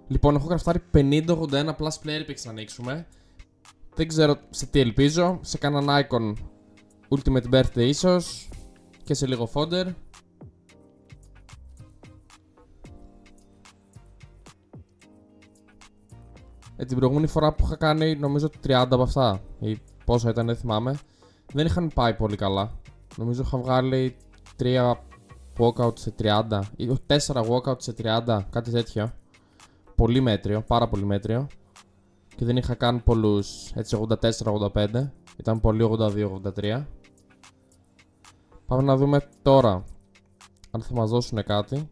Λοιπόν, έχω γραφτάρει 50-81 plus player picks να ανοίξουμε. Δεν ξέρω σε τι ελπίζω. Σε κανέναν icon Ultimate Birthday ίσως. Και σε λίγο fodder. Την προηγούμενη φορά που είχα κάνει νομίζω 30 από αυτά ή πόσα ήταν, δεν θυμάμαι. Δεν είχαν πάει πολύ καλά. Νομίζω είχα βγάλει 3 walkout σε 30 ή 4 walkout σε 30, κάτι τέτοιο. Πολύ μέτριο, πάρα πολύ μέτριο. Και δεν είχα καν πολλούς, έτσι 84-85. Ήταν πολύ 82-83. Πάμε να δούμε τώρα αν θα μας δώσουν κάτι.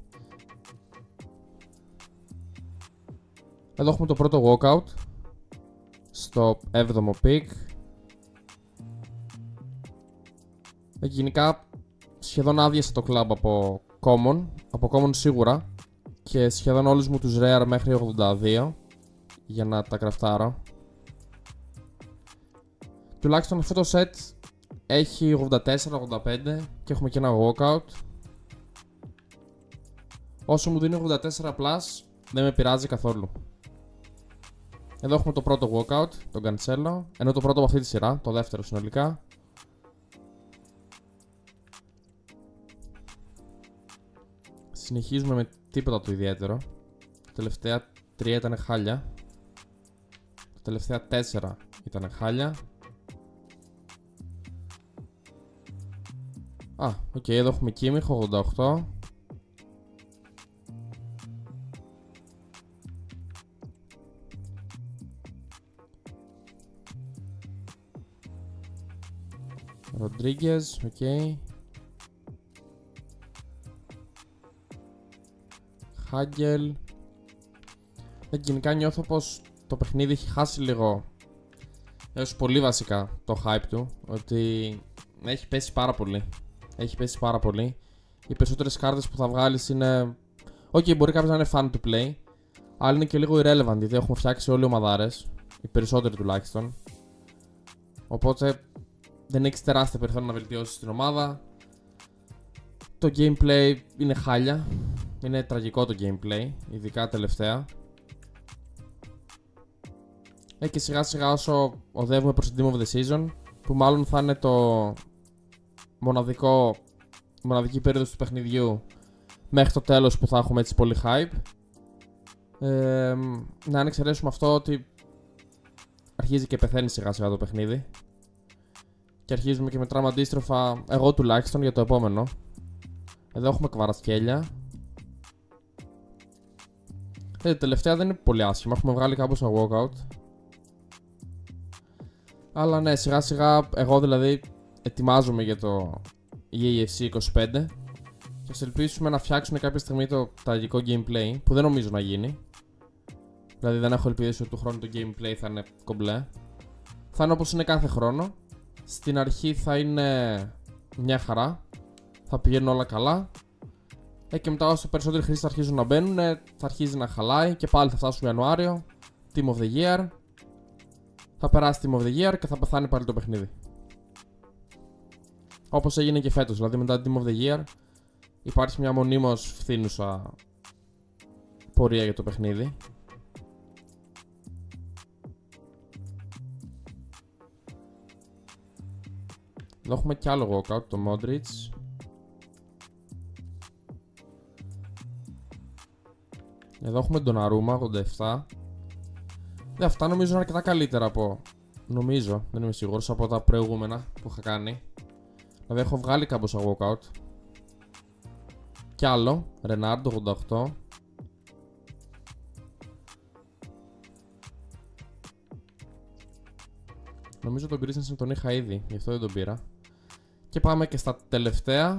Εδώ έχουμε το πρώτο walkout στο 7ο pick. Γενικά σχεδόν άδειασε το club από common σίγουρα. Και σχεδόν όλους μου τους rare μέχρι 82 για να τα κραφτάρω. Τουλάχιστον αυτό το set έχει 84-85 και έχουμε και ένα walkout. Όσο μου δίνει 84 plus δεν με πειράζει καθόλου. Εδώ έχουμε το πρώτο walkout, τον Cancelo, ενώ το πρώτο από αυτή τη σειρά, το δεύτερο συνολικά. Συνεχίζουμε με τίποτα το ιδιαίτερο. Τα τελευταία 3 ήταν χάλια. Τα τελευταία 4 ήταν χάλια. Οκ, εδώ έχουμε Kimmich 88. Rodriguez, οκ. Hagel. Γενικά νιώθω πως το παιχνίδι έχει χάσει λίγο, έως πολύ βασικά, το hype του. Ότι έχει πέσει πάρα πολύ. Έχει πέσει πάρα πολύ. Οι περισσότερες κάρτες που θα βγάλεις είναι... Οκ, μπορεί κάποιος να είναι fan to play, αλλά είναι και λίγο irrelevant, γιατί έχουμε φτιάξει όλοι οι ομαδάρες. Οι περισσότεροι τουλάχιστον. Οπότε δεν έχεις τεράστια περιθώριο να βελτιώσεις την ομάδα. Το gameplay είναι χάλια. Είναι τραγικό το gameplay, ειδικά τελευταία. Και σιγά σιγά όσο οδεύουμε προς την Team of the Season, που μάλλον θα είναι το μοναδική περίοδος του παιχνιδιού μέχρι το τέλος που θα έχουμε έτσι πολύ hype. Να εξαιρέσουμε αυτό ότι αρχίζει και πεθαίνει σιγά σιγά το παιχνίδι. Και αρχίζουμε και μετράμε αντίστροφα, εγώ τουλάχιστον, για το επόμενο. Εδώ έχουμε Κβαρατσχέλια. Τελευταία δεν είναι πολύ άσχημα, έχουμε βγάλει κάπως ένα walkout. Αλλά ναι, σιγά σιγά εγώ δηλαδή ετοιμάζομαι για το EAFC 25. Και ας ελπίσουμε να φτιάξουμε κάποια στιγμή το τραγικό gameplay, που δεν νομίζω να γίνει. Δηλαδή δεν έχω ελπίδες ότι του χρόνου το gameplay θα είναι κομπλέ. Θα είναι όπως είναι κάθε χρόνο. Στην αρχή θα είναι μια χαρά, θα πηγαίνουν όλα καλά. Και μετά όσο περισσότεροι χρήστες αρχίζουν να μπαίνουν, θα αρχίζει να χαλάει και πάλι θα φτάσουμε Ιανουάριο. Team of the Year. Θα περάσει Team of the Year και θα πεθάνει πάλι το παιχνίδι. Όπως έγινε και φέτος, δηλαδή μετά Team of the Year υπάρχει μια μονίμως φθήνουσα πορεία για το παιχνίδι. Εδώ έχουμε κι άλλο walkout, το Modric. Εδώ έχουμε τον Aruma 87. Αυτά νομίζω είναι αρκετά καλύτερα από... Νομίζω, δεν είμαι σίγουρος, από τα προηγούμενα που είχα κάνει. Δηλαδή έχω βγάλει κάμποσα walkout. Κι άλλο, Renard 88. Νομίζω τον Christensen τον είχα ήδη, γι' αυτό δεν τον πήρα. Και πάμε και στα τελευταία.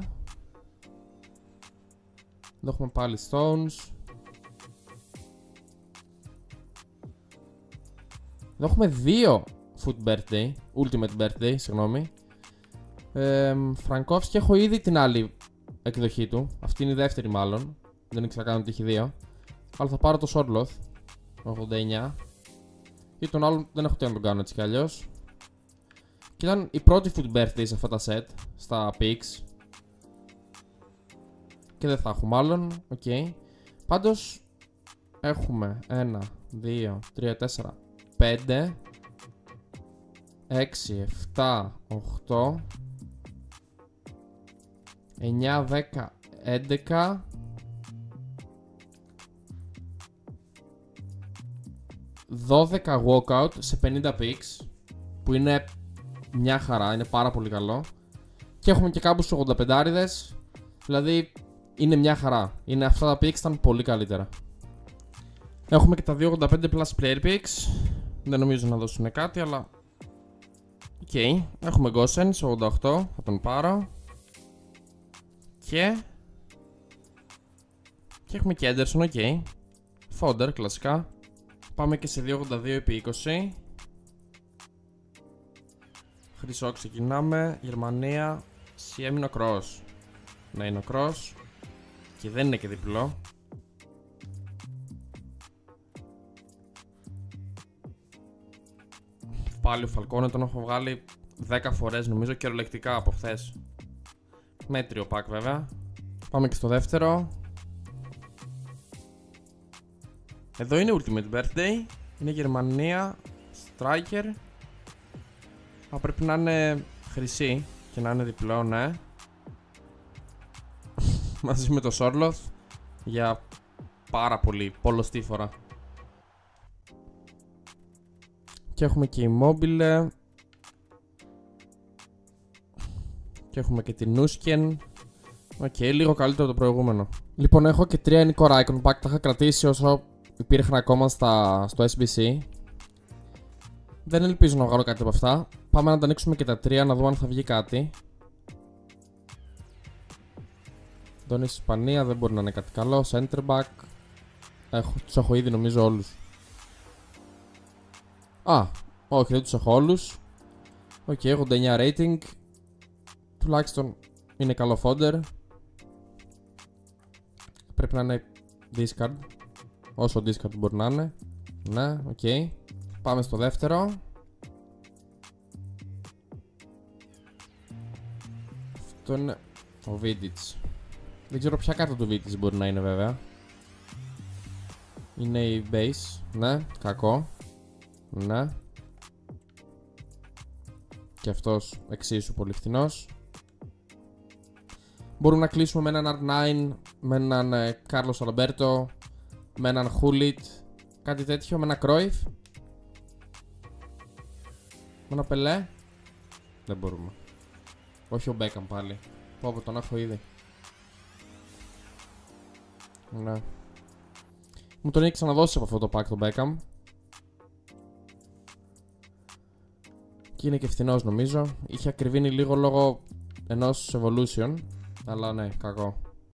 Εδώ έχουμε πάλι Stones. Εδώ έχουμε δύο Foot Birthday, Ultimate Birthday, συγγνώμη. Φραγκόφσκι έχω ήδη την άλλη εκδοχή του. Αυτή είναι η δεύτερη μάλλον. Δεν ήξερα καν ότι έχει δύο. Αλλά θα πάρω το Sorloth 89. Και τον άλλον δεν έχω τι να τον κάνω έτσι κι αλλιώς. Και ήταν η πρώτη Foot Birthday σε αυτά τα set, στα picks. Και δεν θα έχω μάλλον, οκ. Πάντως, Έχουμε 1, 2, 3, 4, 5, 6, 7, 8, 9, 10, 11, 12 walkout σε 50 picks, που είναι μια χαρά, είναι πάρα πολύ καλό. Και έχουμε και κάπου στους 85'ριδες, δηλαδή είναι μια χαρά. Είναι, αυτά τα picks ήταν πολύ καλύτερα. Έχουμε και τα 285 plus player picks, δεν νομίζω να δώσουν κάτι, αλλά οκ. Έχουμε Gosens 88, θα τον πάρω. Και έχουμε και Ederson, οκ. Fodder, κλασικά. Πάμε και σε 282 επί 20. Χρυσό ξεκινάμε. Γερμανία. CM είναι ο Cross. Ναι, είναι ο Cross. Και δεν είναι και διπλό. Πάλι ο Φαλκόνε τον έχω βγάλει 10 φορές νομίζω, κυριολεκτικά από χθες. Μέτριο pack βέβαια. Πάμε και στο δεύτερο. Εδώ είναι Ultimate Birthday. Είναι Γερμανία. Striker. Πρέπει να είναι χρυσή και να είναι διπλό, ναι. Μαζί με το Σόρλοθ. Για πάρα πολύ πολλωστή φορά. Και έχουμε και Immobile. Και έχουμε και την Nusken. Οκ, λίγο καλύτερο το προηγούμενο. Λοιπόν, έχω και 3 Nico Icon Pack. Τα είχα κρατήσει όσο υπήρχαν ακόμα στο SBC. Δεν ελπίζω να βγάλω κάτι από αυτά. Πάμε να τα ανοίξουμε και τα 3 να δούμε αν θα βγει κάτι. Εδώ είναι η Ισπανία, δεν μπορεί να είναι κάτι καλό. Center back. Τους έχω ήδη νομίζω όλους. Όχι, δεν τους έχω όλους. Οκ, έχω 9 rating. Τουλάχιστον είναι καλό fodder. Πρέπει να είναι discard. Όσο discard μπορεί να είναι. Ναι, οκ. Πάμε στο δεύτερο. Αυτό είναι ο Vidic. Δεν ξέρω ποια κάρτα του Vidic μπορεί να είναι βέβαια. Είναι η base. Ναι, κακό. Ναι. Και αυτός εξίσου πολύ φθηνός. Μπορούμε να κλείσουμε με έναν R9, με έναν Carlos Alberto, με έναν Hulit, κάτι τέτοιο, με ένα Cruyff, με ένα Pelé. Δεν μπορούμε. Όχι ο Beckham πάλι. Πω, τον έχω ήδη. Ναι. Μου τον έχει ξαναδώσει από αυτό το pack τον Beckham. Και είναι και φθηνός νομίζω. Είχε ακριβήνει λίγο λόγω ενός Evolution. Αλλά ναι, κακό.